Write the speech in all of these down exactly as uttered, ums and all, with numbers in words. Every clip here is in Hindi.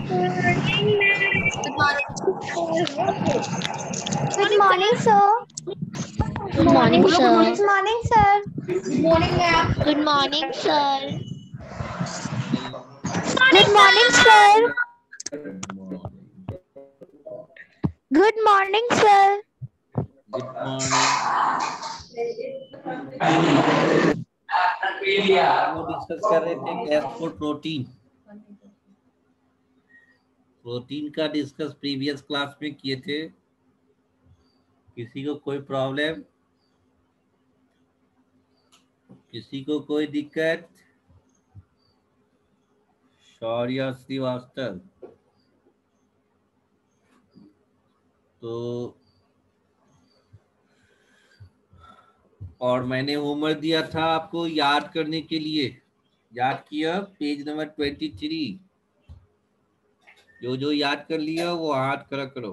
Good morning, sir. Good morning, sir. Good morning, sir. Good morning, ma'am. Good morning, sir. Good morning, sir. Good morning, sir. Good morning. हम लोग डिस्कस कर रहे थे गैस फॉर प्रोटीन प्रोटीन का डिस्कस प्रीवियस क्लास में किए थे। किसी को कोई प्रॉब्लम, किसी को कोई दिक्कत? शौर्य श्रीवास्तव, तो और मैंने होमवर्क दिया था आपको याद करने के लिए। याद किया पेज नंबर ट्वेंटी थ्री। जो जो याद कर लिया वो हाथ खड़ा करो,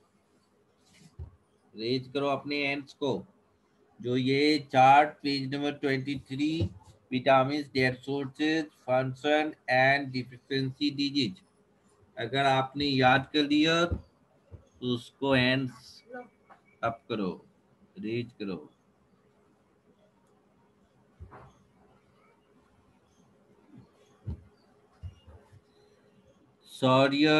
रेज करो अपने हैंड्स को। जो ये chart page number twenty three, vitamin, their sources, function and deficiency disease, अगर आपने याद कर लिया तो उसको हैंड्स अप करो, रेज करो। शौर्य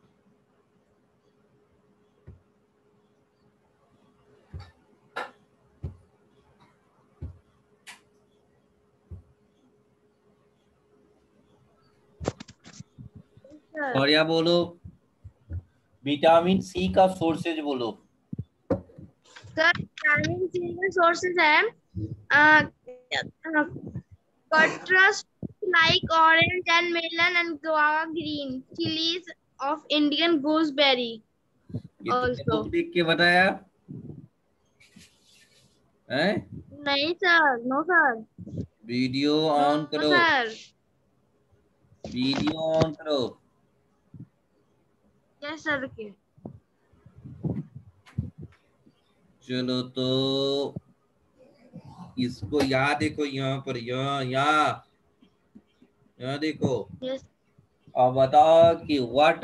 शौर्या बोलो, विटामिन सी का सोर्सेज बोलो। सर विटामिन सी के सोर्सेज है citrus like orange and melon and guava green, chilies of Indian gooseberry. ये तुमने Also. बुक देख के बताया है? नहीं sir, no sir, video on करो, सर। वीडियो ऑन करो। यस सर के चलो तो इसको यहाँ देखो, यहाँ पर, यहाँ यहाँ यहाँ देखो। यस अब बताओ कि व्हाट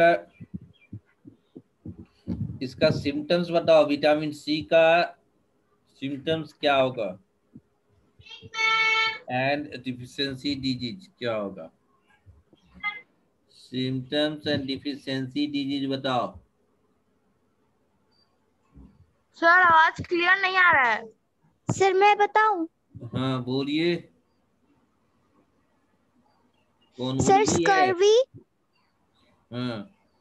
इसका सिम्टम्स बताओ। विटामिन सी का सिम्टम्स क्या होगा एंड डिफिशियंसी डिजीज क्या होगा? सिम्टम्स एंड डिफिशियंसी डिजीज बताओ। सर आवाज क्लियर नहीं आ रहा है। सर मैं बताऊं? हाँ बोलिए, कौन बोल सर रही है? स्कर्वी। हाँ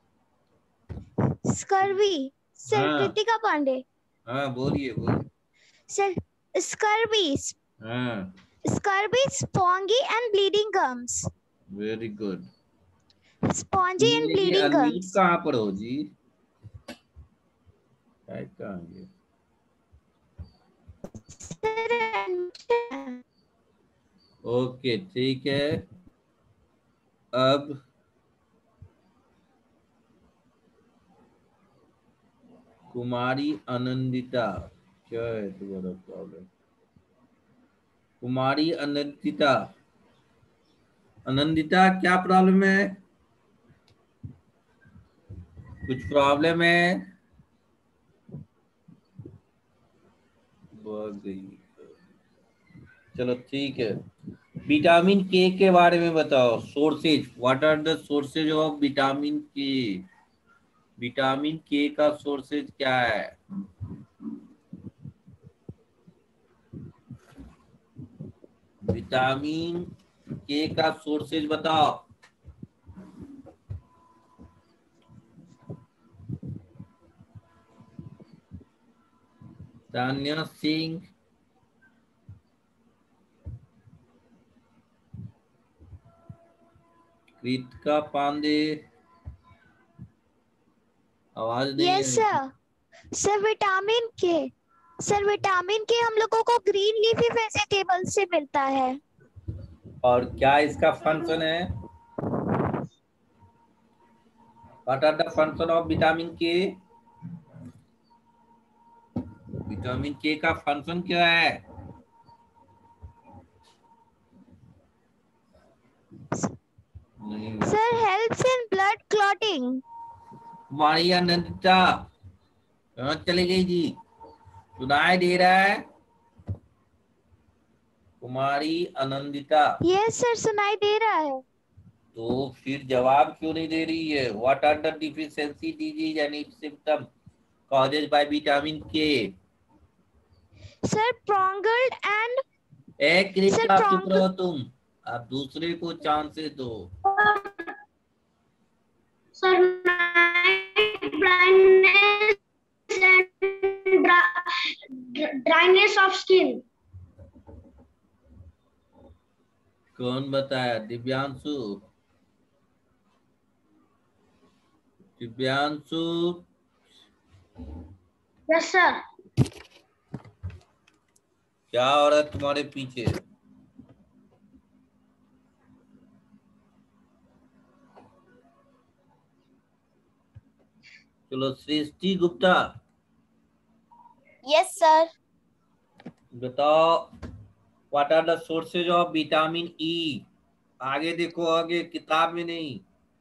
स्कर्वी सर हाँ कृतिका पांडे। हाँ बोलिए बोलिए। सर स्कर्वी हाँ scurvy spongy and bleeding gums. Very good. Spongy and लेकिन ब्लीडिंग अनम्यूट गम्स। कहाँ पर हो जी? टाइप कहाँ है? ओके ठीक है। अब कुमारी आनंदिता, क्या है तुम्हारा प्रॉब्लम? कुमारी आनंदिता, आनंदिता क्या प्रॉब्लम है? कुछ प्रॉब्लम है? भाग गई। चलो ठीक है। विटामिन के के बारे में बताओ। Sources, what are the sources of vitamin K? Vitamin K का सोर्सेज क्या है? विटामिन के का सोर्सेज बताओ। तान्या सिंह, कृतिका पांडे, आवाज नहीं yes sir. Sir vitamin K sir vitamin K हम लोगों को ग्रीन लीफी वेजिटेबल से मिलता है। और क्या इसका फंक्शन है? What are the function of vitamin K? Vitamin K का फंक्शन क्या है? Sir helps in blood clotting. Kumari Ananta कहाँ चली गई जी? सुनाई दे रहा है? कुमारी आनंदिता। यस सर, सुनाई दे रहा है। तो फिर जवाब क्यों नहीं दे रही है? What are the deficiency disease and its symptom caused by vitamin K? Sir prolonged and एक सर आप चुप प्रोंग रहो तुम, आप दूसरे को चांसेस दो। Sir, night blindness and dry, dryness of skin. कौन बताया? दिव्यांशु। दिव्यांशु। Yes, sir. क्या हो रहा है तुम्हारे पीछे? चलो सृष्टि गुप्ता Yes, sir. बताओ, what are the sources of vitamin E? आगे देखो, आगे, किताब में नहीं।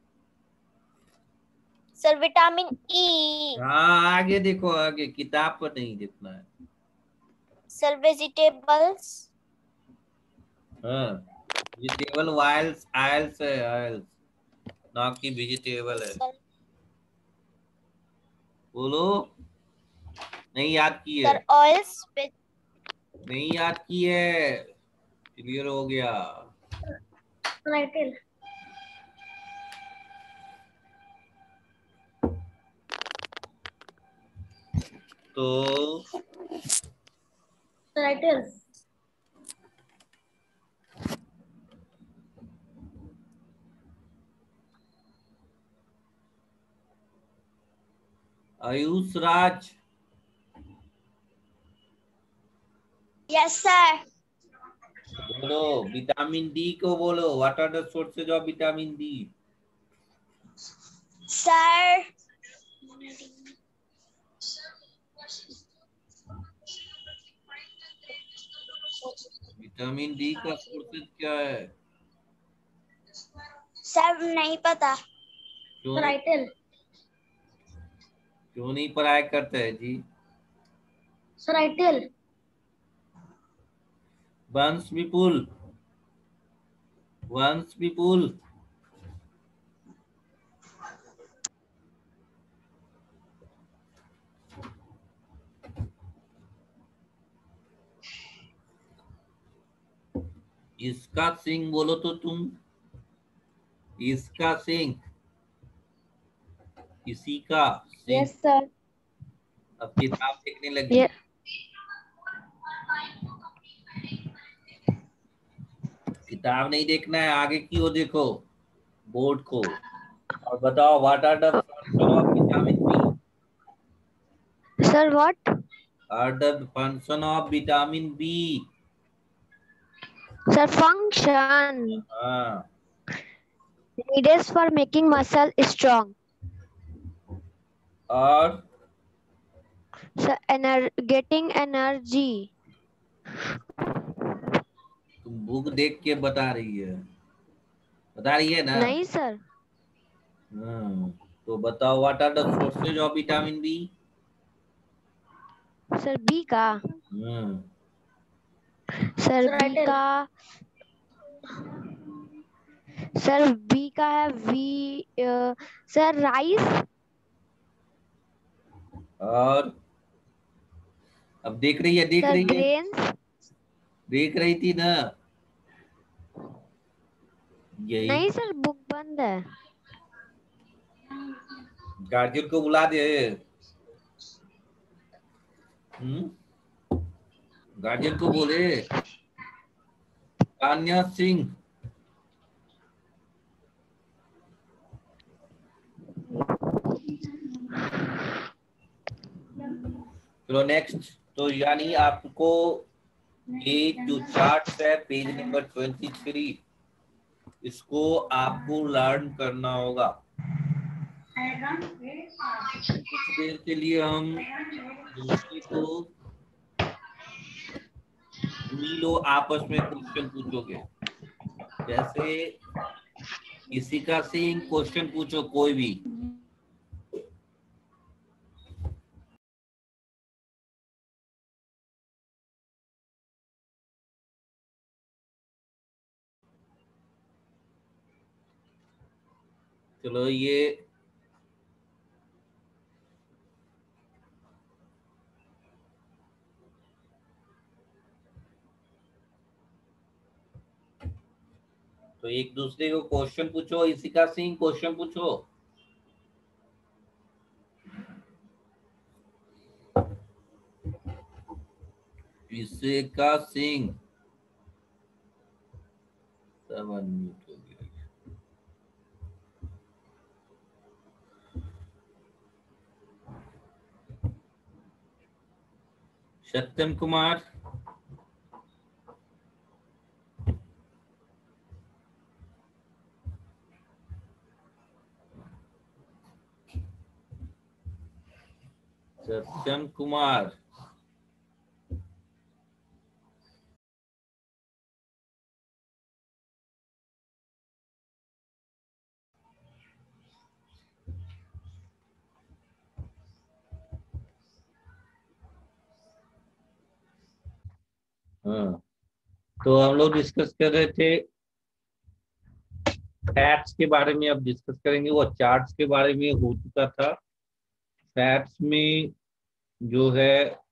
Sir, vitamin E. हाँ आगे देखो, आगे, किताब पर नहीं देखना है। Sir, vegetables. हाँ वेजिटेबल वाइल्स आयल्स है, आयल्स ना कि वेजिटेबल है। Sir, बोलो। नहीं याद की है? sir, oils. Veg- नहीं याद की है? क्लियर हो गया। Right. तो Right. Ayush Raj Yes, sir. बोलो, विटामिन डी को बोलो, what are the sources of vitamin D? Sir, vitamin D का सोर्सेज क्या है? sir, नहीं पता. क्यों Right. क्यों नहीं पढ़ाई करते हैं जी? Right. वंश विपुल, वंश विपुल इसका सिंह बोलो तो तुम। इसका सिंह, इसी का सिंह। Yes sir. अब किताब देखने लगी। ये किताब नहीं देखना है, आगे की ओर देखो, बोर्ड को, और बताओ what are the function of vitamin B? Sir what? Are the function of vitamin B? Sir function हाँ needed for making muscle strong. और Sir, ener getting energy. तुम बुक देख के बता रही है, बता रही है ना? नहीं सर। हाँ तो बताओ what are the sources of vitamin B? Sir B का हाँ सर बी का सर बी का है वी अ, सर राइस। और अब देख रही है, देख सर रही है, ग्रेन्स। देख रही थी ना? यही नहीं सर बुक बंद है। गार्जियन को बुला दे। हम्म गार्जियन को बोले, तान्या सिंह। चलो नेक्स्ट। तो यानी आपको ये जो चार्ट है पेज नंबर ट्वेंटी थ्री, इसको आपको लर्न करना होगा। कुछ देर के लिए हम दूसरे को तुम लोग आपस में क्वेश्चन पूछोगे। जैसे किसी का सेम क्वेश्चन पूछो, कोई भी चलो ये तो एक दूसरे को क्वेश्चन पूछो, इसी का सिंह क्वेश्चन पूछो। इसे का सिंह सब अनम्यूट हो गया। सत्यम कुमार, सत्यम कुमार, हाँ तो हम लोग डिस्कस कर रहे थे फैट्स के बारे में, अब डिस्कस करेंगे। वो चार्ट्स के बारे में हो चुका था। फैट्स में जो है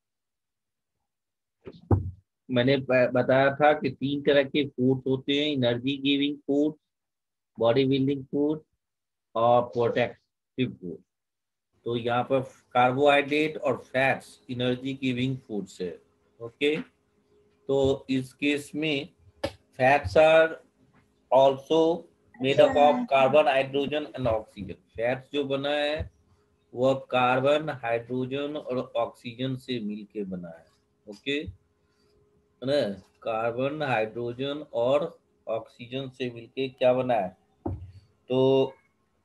मैंने बताया था कि तीन तरह के फूड्स होते हैं, energy giving food, body building food और प्रोटेक्टिव फूड। तो यहाँ पर कार्बोहाइड्रेट और फैट्स एनर्जी गिविंग फूड्स है। ओके, तो इस केस में fats are also made up of carbon, hydrogen and oxygen. Fats जो बना है वह कार्बन, हाइड्रोजन और ऑक्सीजन से मिलके बना है। ओके है ना, कार्बन, हाइड्रोजन और ऑक्सीजन से मिलके क्या बना है। तो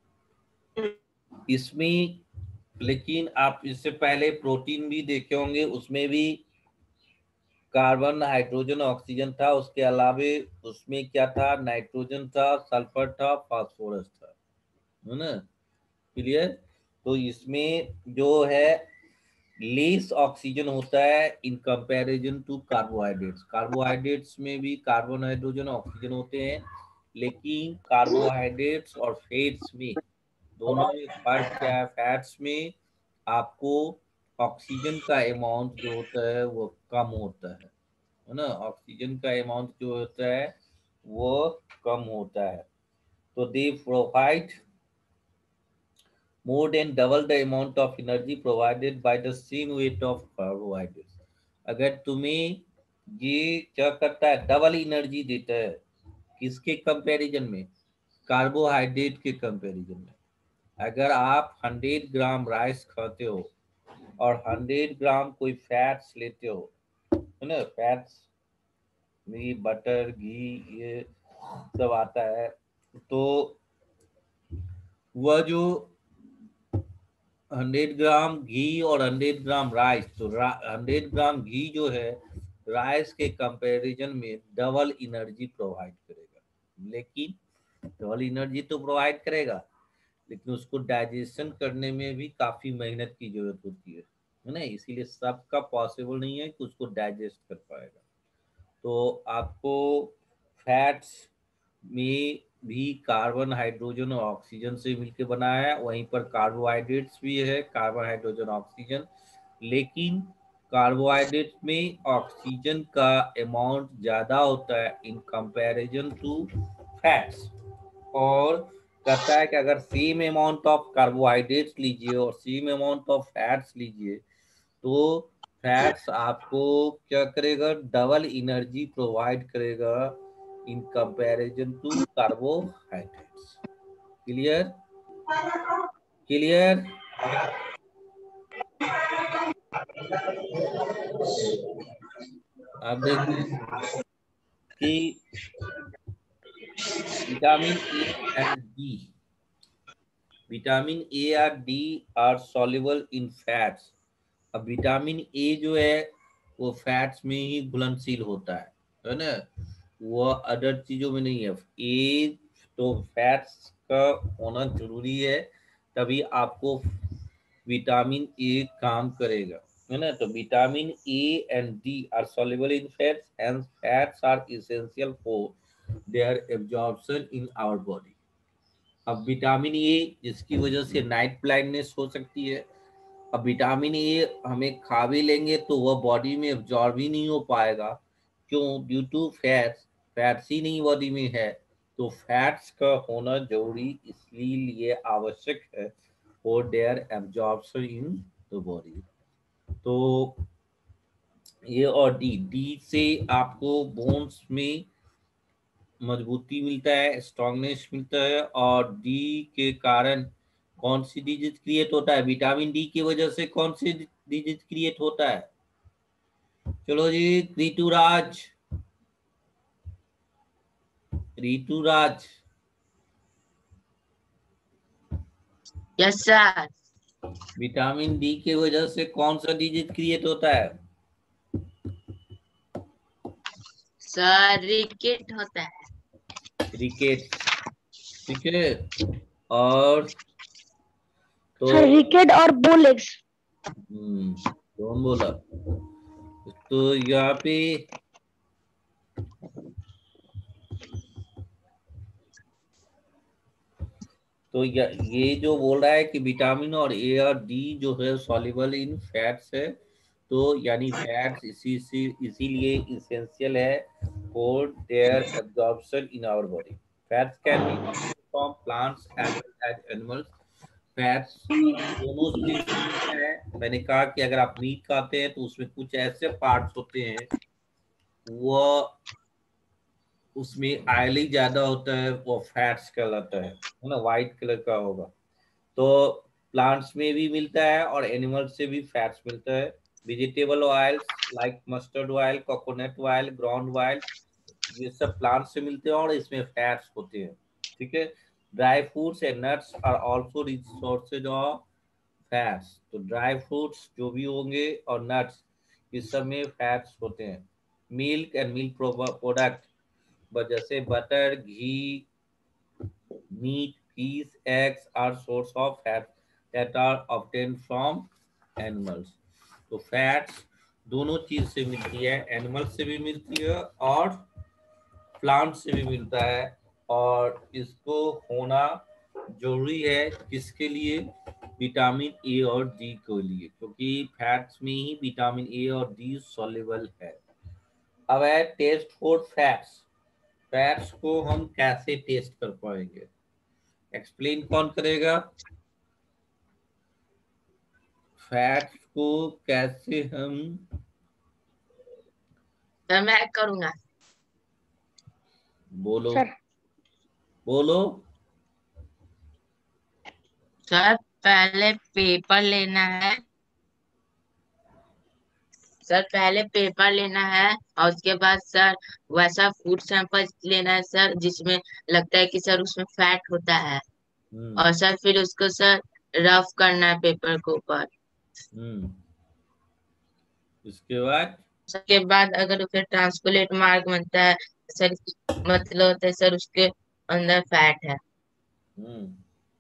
इसमें लेकिन आप इससे पहले प्रोटीन भी देखे होंगे, उसमें भी कार्बन, हाइड्रोजन, ऑक्सीजन था। उसके अलावे उसमें क्या था, नाइट्रोजन था, सल्फर था, फास्फोरस था, है ना, क्लियर। तो इसमें जो है लेस ऑक्सीजन होता है in comparison to carbohydrates. Carbohydrates में भी कार्बन, हाइड्रोजन, ऑक्सीजन होते हैं, लेकिन कार्बोहाइड्रेट्स और फैट्स में दोनों में फर्क क्या है। फैट्स में आपको ऑक्सीजन का अमाउंट जो होता है वो कम होता है है ना, ऑक्सीजन का अमाउंट जो होता है वो कम होता है। तो they provide more than double the amount of energy provided by the same weight of carbohydrates। अगर तुम्हें ये क्या करता है, डबल एनर्जी देता है, किसके कंपैरिजन में, कार्बोहाइड्रेट के कंपैरिजन में। अगर आप हंड्रेड ग्राम राइस खाते हो और हंड्रेड ग्राम कोई फैट्स लेते हो, है ना, फैट्स में बटर, घी, ये सब आता है, तो वह जो हंड्रेड ग्राम घी और हंड्रेड ग्राम राइस, तो हंड्रेड ग्राम घी जो है राइस के कंपैरिजन में डबल एनर्जी प्रोवाइड करेगा। लेकिन डबल एनर्जी तो प्रोवाइड करेगा, लेकिन उसको डाइजेशन करने में भी काफी मेहनत की जरूरत होती है है ना, इसीलिए सबका पॉसिबल नहीं है कि उसको डाइजेस्ट कर पाएगा। तो आपको फैट्स में भी कार्बन, हाइड्रोजन और ऑक्सीजन से मिलकर बना है, वहीं पर कार्बोहाइड्रेट्स भी है, कार्बन, हाइड्रोजन, ऑक्सीजन। लेकिन कार्बोहाइड्रेट में ऑक्सीजन का अमाउंट ज्यादा होता है इन कंपैरिजन टू फैट्स। और कहता है कि अगर सेम अमाउंट ऑफ कार्बोहाइड्रेट्स लीजिए और सेम अमाउंट ऑफ फैट्स लीजिए, तो फैट्स आपको क्या करेगा, डबल एनर्जी प्रोवाइड करेगा in comparison to carbohydrates. Clear, clear. अब देखते हैं कि vitamin A and D, vitamin A और D are soluble in fats. अब विटामिन ए जो है वो फैट्स में ही घुलनशील होता है है ना, वो अदर चीजों में नहीं है। ए तो फैट्स का होना जरूरी है, तभी आपको विटामिन ए काम करेगा, है ना। तो vitamin A and D are soluble in fats and fats are essential for their absorption in our body. अब विटामिन ए जिसकी वजह से नाइट ब्लाइंडनेस हो सकती है। अब विटामिन ए हमें खा भी लेंगे तो वह बॉडी में एब्जॉर्ब ही नहीं हो पाएगा। क्यों? Due to fats. फैट्स ही नहीं बॉडी में है, तो फैट्स का होना जरूरी इसलिए आवश्यक है for their absorption in the body. तो ये और डी डी से आपको बोन्स में मजबूती मिलता है, स्ट्रांगनेस मिलता है। और डी के कारण कौन सी डिजीज क्रिएट होता है? विटामिन डी की वजह से कौन सी डिजीज क्रिएट होता है? चलो जी, Rituraj Rituraj yes sir. Vitamin D की वजह से कौन सा डिजीज क्रिएट होता है? सर रिकेट होता है। रिकेट, ठीक है। और तो सर रिकेट और बोलेक्स। हम्म कौन बोला? तो यहाँ पे तो ये जो बोल रहा है कि विटामिन और ए और डी जो है सॉल्युबल इन फैट्स है, तो यानी फैट्स इसी इसी इसीलिए इसेंशियल है for their absorption in our body. Fats can be from plants and animals. Fats दोनों चीज है। मैंने कहा कि अगर आप मीट खाते हैं तो उसमें कुछ ऐसे पार्ट्स होते हैं वो उसमें ऑयली ज्यादा होता है, वो फैट्स कहलाता है है ना, व्हाइट कलर का होगा। तो प्लांट्स में भी मिलता है और एनिमल्स से भी फैट्स मिलता है। Vegetable oils like mustard oil, coconut oil, ground oil, ये सब प्लांट से मिलते हैं और इसमें फैट्स होते हैं, ठीक है। Dry fruits and nuts are also rich sources of fats. तो ड्राई फ्रूट्स जो भी होंगे और नट्स, इस सब में फैट्स होते हैं। मिल्क एंड मिल्क प्रोडक्ट जैसे बटर, घी, meat, fish, eggs are source of fat that are obtained from animals. तो फैट्स दोनों चीज से मिलती है, एनिमल से भी मिलती है और प्लांट से भी मिलता है। और इसको होना जरूरी है किसके लिए? विटामिन ए और डी के लिए, क्योंकि फैट्स में ही विटामिन ए और डी सॉल्युबल है। अब है टेस्ट फॉर फैट्स। फैट्स को हम कैसे टेस्ट कर पाएंगे? एक्सप्लेन कौन करेगा? फैट्स को कैसे हम सर मैं करूंगा। बोलो सर बोलो सर पहले पेपर लेना है। सर पहले पेपर लेना है और उसके बाद सर वैसा फूड सैंपल लेना है सर जिसमें लगता है कि सर उसमें फैट होता है। हम्म और सर फिर उसको सर रफ करना है पेपर के ऊपर। हम्म इसके बाद उसके बाद अगर उसे ट्रांसपलेट मार्क बनता है सर, मतलब होता है सर उसके अंदर फैट है। हम्म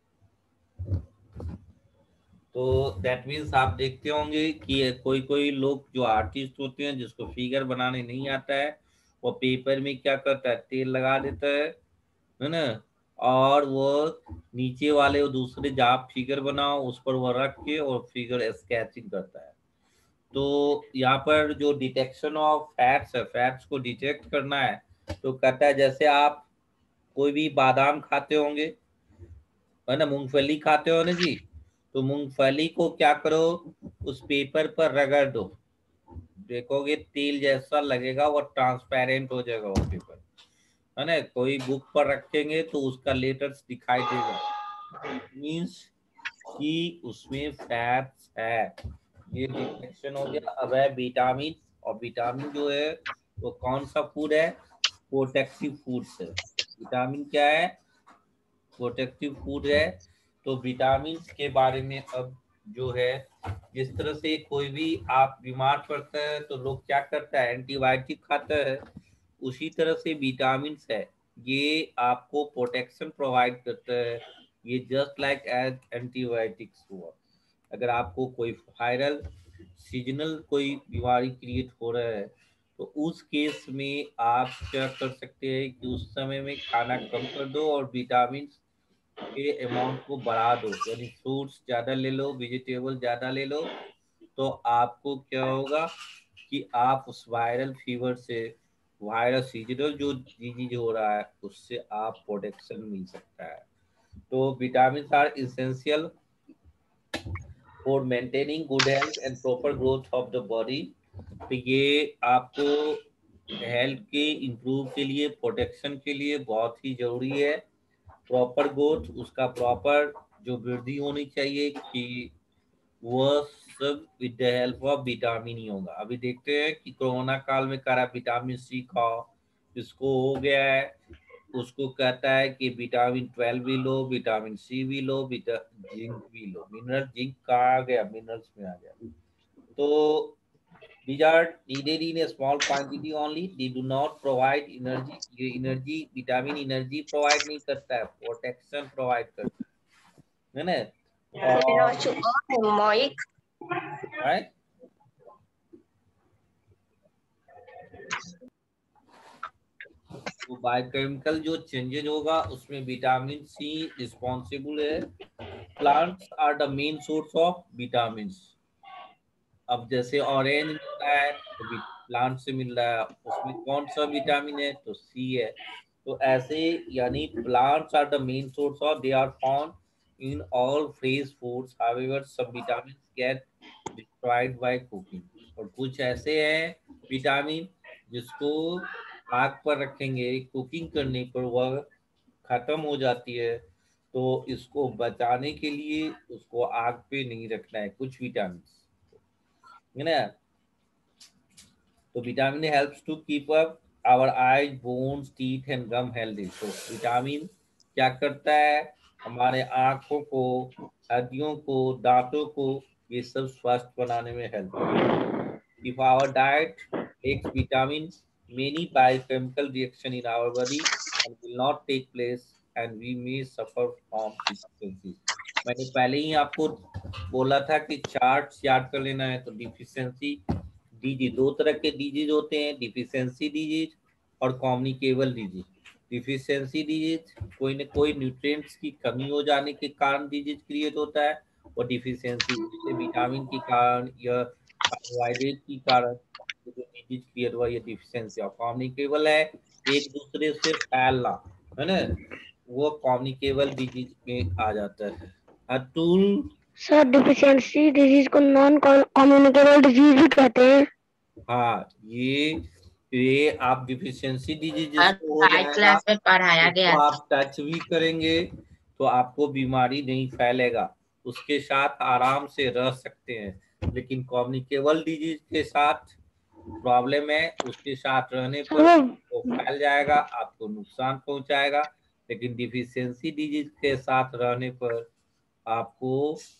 तो दैट मीन्स आप देखते होंगे कि कोई कोई लोग जो आर्टिस्ट होते हैं जिसको फिगर बनाने नहीं आता है, वो पेपर में क्या करता है, तेल लगा देता है है ना, और वो नीचे वाले वो दूसरे जहाँ फिगर बनाओ उस पर वो रख के और फिगर स्केचिंग करता है। तो यहाँ पर जो डिटेक्शन ऑफ फैट्स है, फैट्स को डिटेक्ट करना है, तो कहता है जैसे आप कोई भी बादाम खाते होंगे है ना, मूंगफली खाते हो ना जी, तो मूंगफली को क्या करो, उस पेपर पर रगड़ दो, देखोगे तेल जैसा लगेगा, वो ट्रांसपेरेंट हो जाएगा वो पेपर, है ना। कोई बुक पर रखेंगे तो उसका लेटर्स दिखाई देगा, मीन्स कि उसमें फैट्स है। ये डिटेक्शन हो गया। अब है विटामिन, और विटामिन जो है वो कौन सा फूड है? प्रोटेक्टिव फूड्स है। विटामिन क्या है? प्रोटेक्टिव फूड है। तो विटामिन के बारे में अब जो है, जिस तरह से कोई भी आप बीमार पड़ता है तो लोग क्या करता है, एंटीबायोटिक खाता है, उसी तरह से विटामिन है, ये आपको प्रोटेक्शन प्रोवाइड करता है। ये जस्ट लाइक एज एंटीबायोटिक्स हुआ। अगर आपको कोई वायरल सीजनल कोई बीमारी क्रिएट हो रहा है तो उस केस में आप क्या कर सकते हैं कि उस समय में खाना कम कर दो और विटामिन के अमाउंट को बढ़ा दो, यानी फ्रूट्स ज्यादा ले लो, वेजिटेबल ज्यादा ले लो, तो आपको क्या होगा कि आप उस वायरल फीवर से, वायरल सीजनल जो डिजीज हो रहा है उससे आप प्रोटेक्शन मिल सकता है। तो vitamin are essential for maintaining good health and proper growth of the body. तो ये आपको हेल्थ के इम्प्रूव के लिए, प्रोटेक्शन के लिए बहुत ही जरूरी है। प्रॉपर ग्रोथ, उसका प्रॉपर जो वृद्धि होनी चाहिए कि वह सब with the help of vitamin ही होगा। अभी देखते हैं कि कोरोना काल में कह रहा है विटामिन सी खाओ, जिसको हो गया है उसको कहता है कि विटामिन ट्वेल्व भी लो, विटामिन सी भी लो, विटा जिंक भी लो। मिनरल जिंक कहाँ आ गया, मिनरल्स में आ गया। तो these are needed in a small quantity only, they do not provide energy। ये एनर्जी, विटामिन एनर्जी प्रोवाइड नहीं करता है, प्रोटेक्शन प्रोवाइड करता है, है ना। और right? तो बायोकेमिकल जो चेंजेज होगा उसमें विटामिन सी रिस्पॉन्सिबल है। Plants are the main source of vitamin. अब जैसे ऑरेंज मिल रहा है तो प्लांट से मिल रहा है, उसमें कौन सा विटामिन है, तो सी है। तो ऐसे यानी plants are the main source of, they are found in all fresh foods, however some vitamin get destroyed by cooking. और कुछ ऐसे हैं विटामिन जिसको आग पर रखेंगे, कुकिंग करने पर वह खत्म हो जाती है, तो इसको बचाने के लिए उसको आग पे नहीं रखना है कुछ विटामिन, है ना। तो vitamin helps to keep up our eyes, bones, teeth and gum healthy. तो विटामिन क्या करता है, हमारे आंखों को, हड्डियों को, दांतों को, ये सब स्वस्थ बनाने में हेल्प करता है। If our diet takes vitamin, many biochemical reaction in our body and will not take place and we may suffer from deficiency। मैंने पहले ही आपको बोला था कि चार्ट याद कर लेना है। तो डिफिशियंसी डिजीज, दो तरह के डिजीज होते हैं, डिफिशियंसी डिजीज और कम्युनिकेबल डिजीज। डिफिशियंसी डिजीज कोई न कोई न्यूट्रिएंट्स की कमी हो जाने के कारण डिजीज क्रिएट होता है, और डिफिशियंसी जैसे विटामिन के कारण या कार्बोहाइड्रेट के कारण जो डिजीज क्रिएट हुआ, ये डिफिशियंसी। और कम्युनिकेबल है एक दूसरे से फैलना, है ना, वो कम्युनिकेबल डिजीज में आ जाता है। अतुल सर डिफिशियंसी डिजीज को नॉन कम्युनिकेबल डिजीज भी कहते हैं। हाँ, ये ये आप डिफिशियंसी डिजीज और जिसको हो हाई जाएगा, क्लास में पढ़ाया गया उसको था। आप टच भी करेंगे तो आपको बीमारी नहीं फैलेगा, उसके साथ आराम से रह सकते हैं। लेकिन कम्युनिकेबल डिजीज के साथ प्रॉब्लम है, उसके साथ रहने पर वो फैल जाएगा, आपको नुकसान पहुंचाएगा। लेकिन डिफिशियंसी डिजीज के साथ रहने पर आपको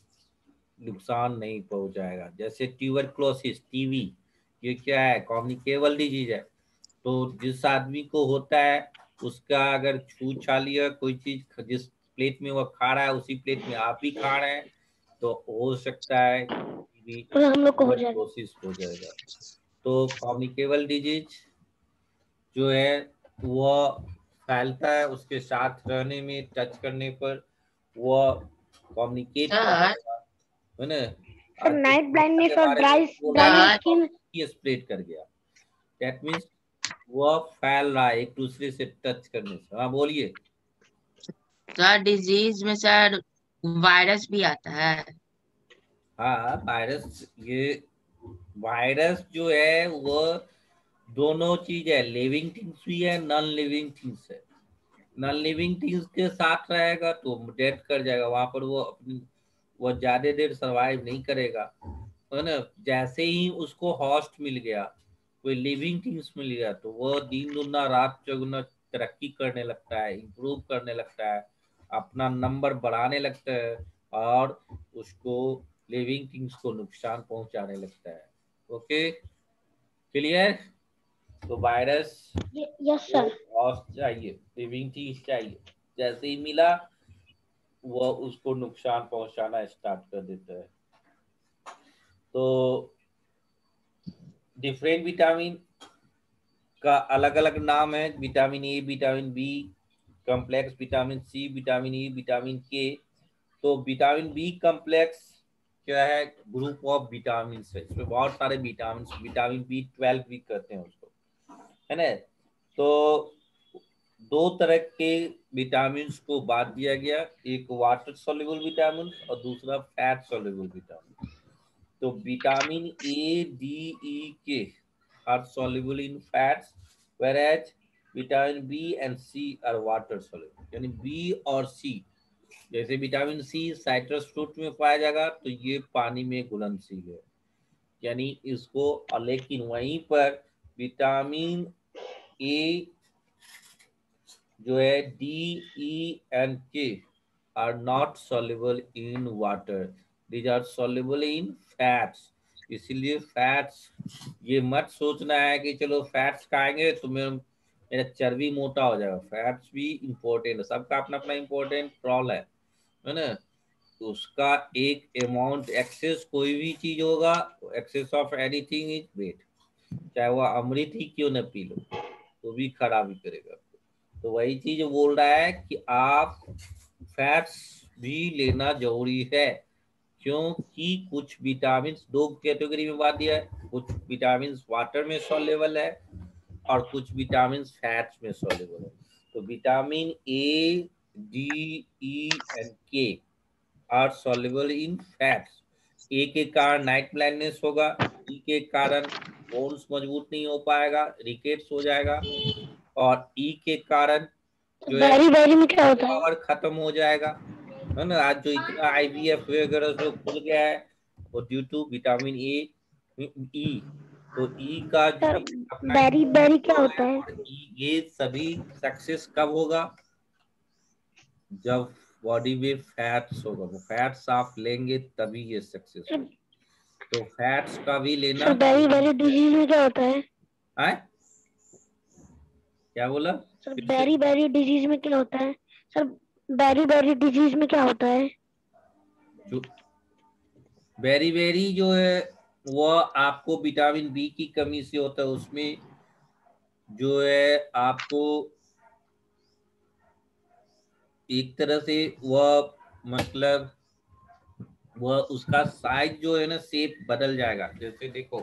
नुकसान नहीं पहुंचाएगा। जैसे ट्यूबरक्लोसिस, टीबी, ये क्या है, कम्युनिकेबल डिजीज है। तो जिस आदमी को होता है उसका अगर छू छा लिया कोई चीज, जिस प्लेट में वो खा रहा है उसी प्लेट में आप भी खा रहे हैं, तो हो सकता है टीबी, हम लोग को हो जाएगा। ट्यूबरक्लोसिस हो जाएगा। तो कम्युनिकेबल डिजीज जो है वह फैलता है, उसके साथ रहने में, टच करने पर वह कम्युनिकेट सर है ना। सर नाइट ब्लाइंडनेस और ड्राई ड्राई स्किन स्प्रेड कर गया, दैट मींस वह फैल रहा है एक दूसरे से टच करने से। हाँ बोलिए। सर डिजीज में सर वायरस भी आता है। हाँ वायरस, ये वायरस जो है वो दोनों चीज है, लिविंग थिंग्स भी है, नॉन लिविंग थिंग्स है। नॉन लिविंग थिंग्स के साथ रहेगा तो डेथ कर जाएगा, वहां पर वो अपनी वो ज्यादा देर सरवाइव नहीं करेगा, है ना। जैसे ही उसको हॉस्ट मिल गया, कोई लिविंग थिंग्स मिल गया, तो वो दिन दुना रात चौगुना तरक्की करने लगता है, इम्प्रूव करने लगता है, अपना नंबर बढ़ाने लगता है, और उसको लिविंग थिंग्स को नुकसान पहुंचाने लगता है। Okay, clear. तो वायरस यस सर हॉस्ट चाहिए, लिविंग थिंग्स चाहिए, जैसे ही मिला वो उसको नुकसान पहुंचाना स्टार्ट कर देता है। तो डिफरेंट विटामिन का अलग अलग नाम है, vitamin A, vitamin B complex vitamin C, vitamin E, vitamin K. तो विटामिन बी कॉम्प्लेक्स क्या है? ग्रुप ऑफ विटामिन है, इसमें बहुत सारे विटामिन, विटामिन बी ट्वेल्व भी कहते हैं उसको, है ना। तो दो तरह के विटामिन को बांट दिया गया, एक वाटर सॉल्युबल विटामिन और दूसरा फैट सॉल्युबल विटामिन। तो vitamin A, D, E, K are soluble in fats, whereas vitamin B and C are water soluble। यानी बी और सी, जैसे विटामिन सी साइट्रस फ्रूट में पाया जाएगा तो ये पानी में घुलनशील है, यानी इसको। लेकिन वहीं पर विटामिन ए जो है, D, E and K are not soluble in water, these are soluble in fats। इसीलिए फैट्स, ये मत सोचना है कि चलो फैट्स खाएंगे तो मेरा मेरा चर्बी मोटा हो जाएगा। फैट्स भी इम्पोर्टेंट है, सबका अपना अपना इम्पोर्टेंट रोल है, है ना। तो उसका एक अमाउंट, एक्सेस कोई भी चीज होगा, excess of anything is wet, चाहे वो अमृत ही क्यों न पी लो तो भी खराबी करेगा। तो वही चीज बोल रहा है कि आप फैट्स भी लेना जरूरी है, क्योंकि कुछ विटामिन दो कैटेगरी में बांट दिया है, कुछ विटामिन वाटर में सॉल्युबल है और कुछ विटामिन फैट्स में सॉल्युबल है। तो vitamin A, D, E and K are soluble in fats. A के कारण नाइट ब्लाइंडनेस होगा, ई के कारण बोन्स मजबूत नहीं हो पाएगा, रिकेट्स हो जाएगा, और ई के कारण जो है बेरी बेरी में क्या होता है? पावर खत्म हो जाएगा, है ना। आज जो इतना आईवीएफ वगैरह जो खुल गया है वो due to vitamin A, E. तो ई का जो अपना बेरी बेरी क्या होता है? ये सभी सक्सेस कब होगा? जब बॉडी में फैट्स होगा, वो फैट्स आप लेंगे तभी ये सक्सेस होगा। तो फैट्स का भी लेना। बेरी बेरी डिजीज में क्या होता है? है क्या बोला सर? बेरी बेरी डिजीज में क्या होता है सर? बेरी बेरी डिजीज में क्या होता है? जो बेरी बेरी जो है वो आपको विटामिन बी की कमी से होता है, उसमें जो है आपको एक तरह से वह मतलब वह उसका साइज जो है ना, शेप बदल जाएगा। जैसे देखो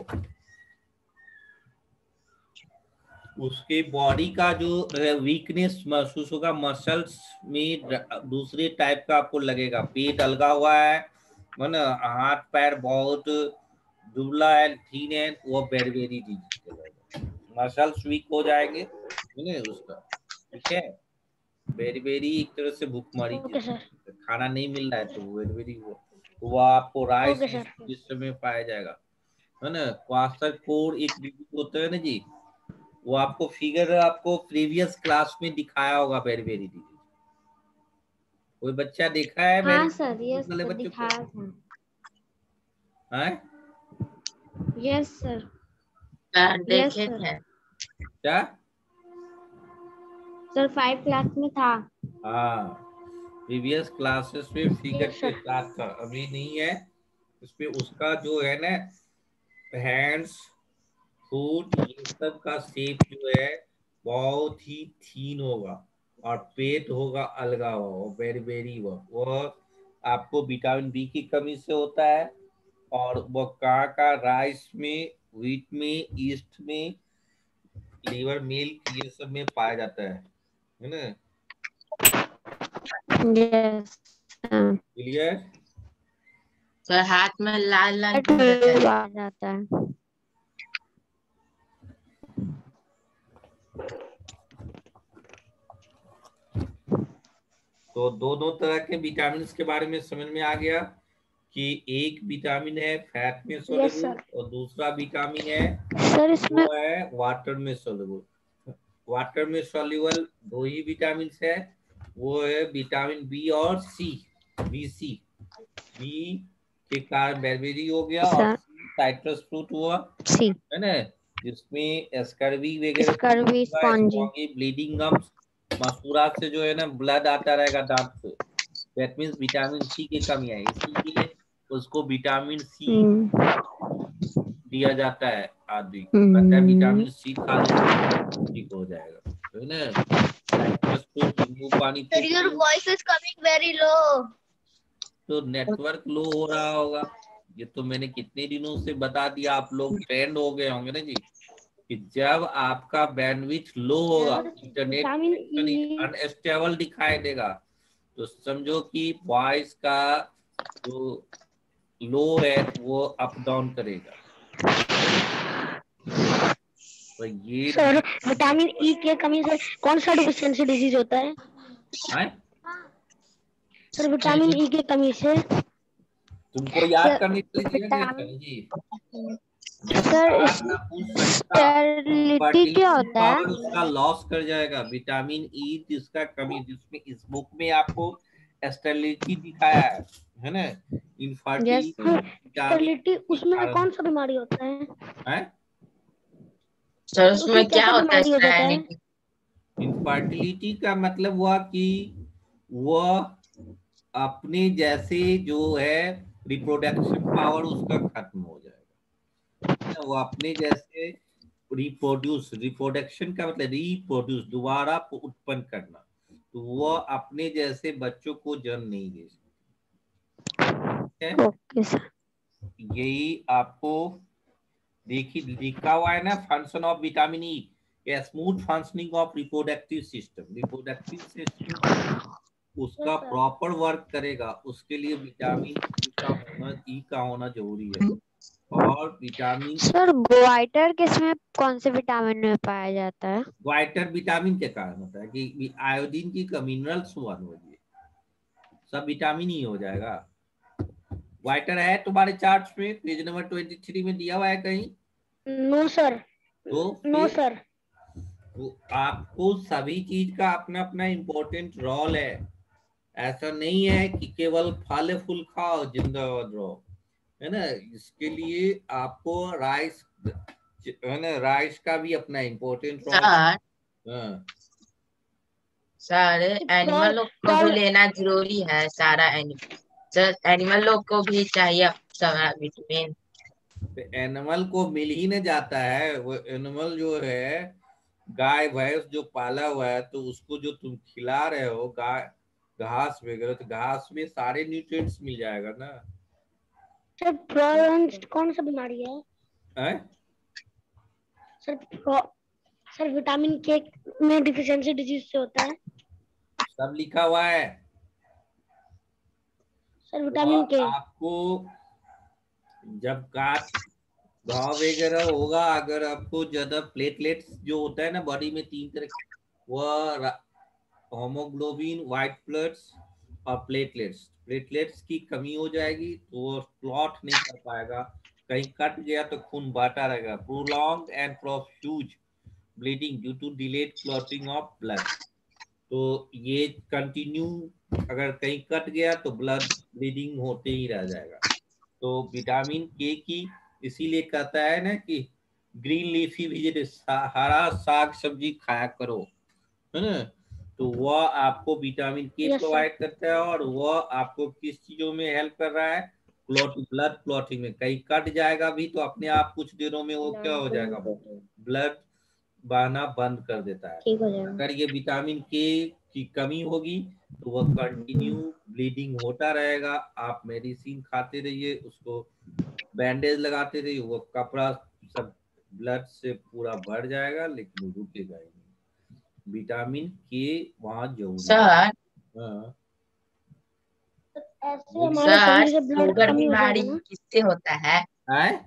उसके बॉडी का जो वीकनेस महसूस होगा, मसल्स में दूसरे टाइप का आपको लगेगा, पेट अलगा हुआ है, ना हाथ पैर बहुत दुबला है, थीन है, वो बेरी बेरी डिजीज कहलाएगा। मसल्स वीक हो जाएंगे, है उसका, ठीक है। बेरी बेरी एक तरह से भूखमरी, खाना नहीं मिल रहा है तो बेरी बेरी वो वो आपको राइस जिस समय पाया जाएगा, है ना। क्वास्टर कोर एक डिजीज होता है ना जी, वो आपको फिगर आपको प्रीवियस क्लास में दिखाया होगा बेरी बेरी डिजीज। कोई बच्चा देखा है? हाँ सर, यस सर, दिखाया था। हैं? यस सर, सर देखे थे। क्या सर? फाइव क्लास में था। हाँ, प्रीवियस क्लासेस में फिगर के साथ था, अभी नहीं है। उसमें उसका जो है ना हैंड्स, फूट, ये सब का शेप जो है बहुत ही थीन होगा और पेट होगा अलगा हुआ, वो बेरी बेरी हुआ। वो आपको विटामिन बी की कमी से होता है, और वो कहाँ का? राइस में, व्हीट में, ईस्ट में, लीवर, मिल्क, ये सब में पाया जाता है, है ना। Yes clear? सर हाथ में लाल लाल आ जाता है। तो दोनों तरह के विटामिन के बारे में समझ में आ गया कि एक विटामिन है फैट में सोल्यूबल और दूसरा विटामिन है सर इसमें वो है वाटर में सोल्यूबल। वाटर में सोल्यूबल दो ही विटामिन है, वो है विटामिन बी और सी। बी सी बी के कारण बेरी हो गया और साइट्रस फ्रूट हुआ, है ना, जिसमें स्कर्वी वगैरह, ब्लीडिंग गम्स, मसूरा से जो है ना ब्लड आता रहेगा दांत से, दैट मींस विटामिन सी की कमी है, इसीलिए उसको विटामिन सी दिया जाता है आदमी, विटामिन सी खा ले ठीक हो जाएगा, है ना। साइट्रस फ्रूट, नींबू पानी Sir, पीते your हो voice is coming very low. तो नेटवर्क लो हो रहा होगा। ये तो मैंने कितने दिनों से बता दिया, आप लोग ट्रेंड हो गए होंगे ना जी, कि जब आपका बैंडविड्थ लो होगा, internet vitamin connection E unstable दिखाई देगा, तो समझो कि वॉइस का जो लो है वो अप डाउन करेगा। तो ये सर विटामिन ई के कमी से कौन सा डिफिशियंसी डिजीज होता है? है? सर विटामिन ई की कमी से तुमको याद सर, करने के लिए दिया गया था विटामिन जी। सर जब इस ना पूछ सकता, स्टेरिलिटी क्या फर्टिलिटी होता है? पावर उसका लॉस कर जाएगा। विटामिन ई जिसका कमी, जिसमें इस बुक में आपको स्टेरिलिटी दिखाया है है ना, इनफर्टिलिटी विटामिन स्टेरिलिटी के उसमें कारण कौन सा बीमारी होता है? है। सर उसमें उसमें क्या कैसा होता है बीमारी हो जाता है? स्ट्रैनिक? इनफर्टिलिटी का मतलब हुआ कि वह अपने जैसे जो है रिप्रोडक्शन पावर उसका खत्म हो जाएगा। वो अपने जैसे रिप्रोड्यूस, रिप्रोडक्शन का मतलब रिप्रोड्यूस, दोबारा उत्पन्न करना, तो वो अपने जैसे बच्चों को जन्म नहीं दे सकते। Okay sir. यही आपको देखी लिखा हुआ है ना, function of vitamin E, smooth functioning of reproductive system. Reproductive system उसका प्रॉपर वर्क करेगा, उसके लिए विटामिन ई का होना ई का होना जरूरी है। और विटामिन सर ग्वाइटर किसमें, कौन से विटामिन में पाया जाता है? ग्वाइटर विटामिन के कारण होता है कि आयोडीन की कमी, मिनरल्स वन हो गई, सब विटामिन ही हो जाएगा। ग्वाइटर है तुम्हारे चार्ट में, पेज नंबर ट्वेंटी थ्री में दिया हुआ है कहीं? नो सर, तो नो सर। तो आपको सभी चीज का अपना अपना इम्पोर्टेंट रोल है। ऐसा नहीं है कि केवल फल फूल खाओ जिंदाबाद रहो, है ना। इसके लिए आपको राइस, है ना, राइस का भी अपना इम्पोर्टेंट रोल। सर हाँ सर एनिमल लोग को भी लेना जरूरी है सारा एनिमल। सर एनिमल लोग को भी चाहिए सारा विटामिन। एनिमल को मिल ही नहीं जाता है। वो एनिमल जो है, गाय भैंस जो पाला हुआ है, तो उसको जो तुम खिला रहे हो गाय घास वगैरह, तो घास में सारे न्यूट्रिएंट्स मिल जाएगा ना। सर फ्लोरेंस कौन सा बीमारी है? है? सर फ्लो- सर विटामिन के में डिफिशियंसी डिजीज से होता है। सब लिखा हुआ है। सर विटामिन के आपको जब काट घाव वगैरह होगा, अगर आपको ज्यादा प्लेटलेट्स जो होता है ना बॉडी में, तीन तरह, वह होमोग्लोबिन, व्हाइट ब्लड्स और प्लेटलेट्स, प्लेटलेट्स की कमी हो जाएगी तो वो क्लॉट नहीं कर पाएगा, कहीं कट गया तो खून बाटा रहेगा। Prolong and profuse bleeding due to delayed clotting of blood, तो ये कंटिन्यू, अगर कहीं कट गया तो ब्लड ब्लीडिंग होते ही रह जाएगा। तो विटामिन के की इसीलिए कहता है ना कि ग्रीन लीफी वेजिटेबल्स, हरा साग सब्जी खाया करो, है ना। तो वह आपको विटामिन के Yes, प्रोवाइड करता है, और वह आपको किस चीजों में हेल्प कर रहा है? क्लॉट, ब्लड क्लॉटिंग में। कहीं कट जाएगा भी तो अपने आप कुछ दिनों में वो क्या हो जाएगा, ब्लड बहना बंद कर देता है। ठीक हो जाएगा। अगर ये विटामिन के की कमी होगी तो वह कंटिन्यू ब्लीडिंग होता रहेगा। आप मेडिसिन खाते रहिए, उसको बैंडेज लगाते रहिए, वो कपड़ा सब ब्लड से पूरा भर जाएगा, लेकिन वो रुकेगा ही नहीं। विटामिन के वहाँ जरूरी सर है। हाँ। ऐसे हमारे सर शरीर से ब्लड शुगर कमी हो बीमारी जाएगा ना। किससे होता है? है?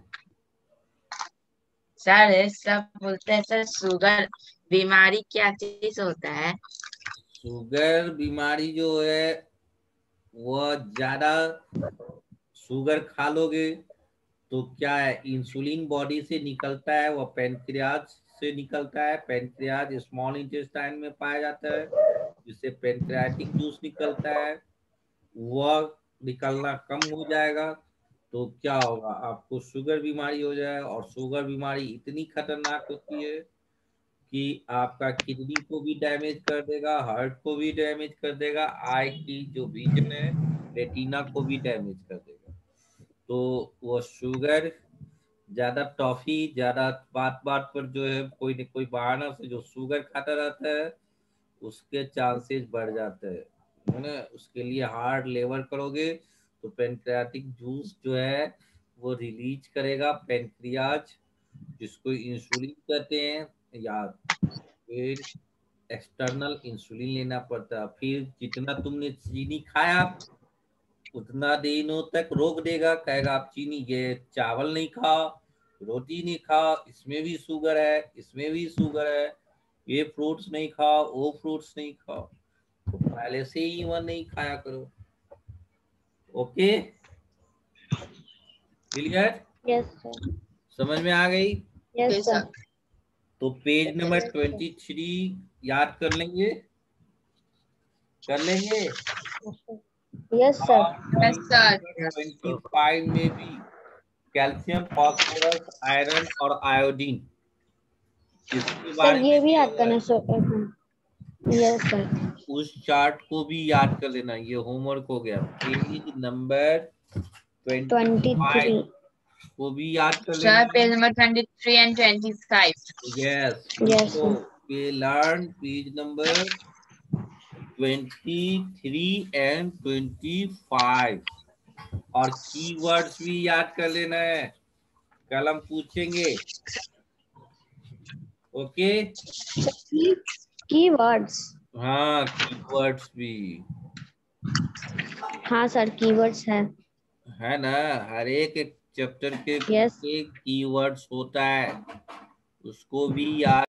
सर सब बोलते हैं सर शुगर बीमारी क्या चीज से होता है? शुगर बीमारी जो है, वह ज्यादा शुगर खा लोगे तो क्या है, इंसुलिन बॉडी से निकलता है, वह पेनक्रियाज से निकलता है। पेनक्रियाज स्मॉल इंटेस्टाइन में पाया जाता है, जिससे पेनक्रियाटिक जूस निकलता है, वह निकलना कम हो जाएगा तो क्या होगा, आपको शुगर बीमारी हो जाएगा। और शुगर बीमारी इतनी खतरनाक होती है कि आपका किडनी को भी डैमेज कर देगा, हार्ट को भी डैमेज कर देगा, आई की जो विजन है, रेटिना को भी डैमेज कर देगा। तो वो शुगर, ज्यादा टॉफी, ज्यादा बात बात पर जो है कोई न कोई बहाना से जो शुगर खाता रहता है, उसके चांसेस बढ़ जाते हैं, है ना। उसके लिए हार्ड लेबर करोगे तो पेनक्रियाटिक जूस जो है वो रिलीज करेगा पेनक्रियाज, जिसको इंसुलिन कहते हैं, या फिर एक्सटर्नल इंसुलिन लेना पड़ता है। फिर जितना तुमने चीनी खाया उतना दिनों तक रोक देगा, कहेगा आप चीनी, ये चावल नहीं खाओ, रोटी नहीं खाओ, इसमें भी शुगर है, इसमें भी शुगर है, ये फ्रूट्स नहीं खाओ, वो फ्रूट्स नहीं खाओ। तो पहले से ही वह नहीं खाया करो। Okay, clear? Yes sir. समझ में आ गई? Yes Okay, sir. sir. तो पेज नंबर ट्वेंटी थ्री याद कर लेंगे, कर लेंगे। Yes sir. Yes, sir. Twenty five में भी कैल्शियम, फास्फोरस, आयरन और आयोडीन, इसके सर बारे ये में भी भी याद करना सर। Yes sir. उस चार्ट को भी याद कर लेना। ये होमवर्क हो गया। Page number twenty twenty three को भी याद कर Sir, लेना। page number twenty-three and twenty-five. Yes, Yes, तो we learn page number twenty three and twenty five. और कीवर्ड्स भी याद कर लेना है, कल हम पूछेंगे। Okay, keywords. हाँ कीवर्ड्स भी हाँ सर कीवर्ड्स है। है ना, हर एक एक चैप्टर के Yes. कीवर्ड्स होता है, उसको भी याद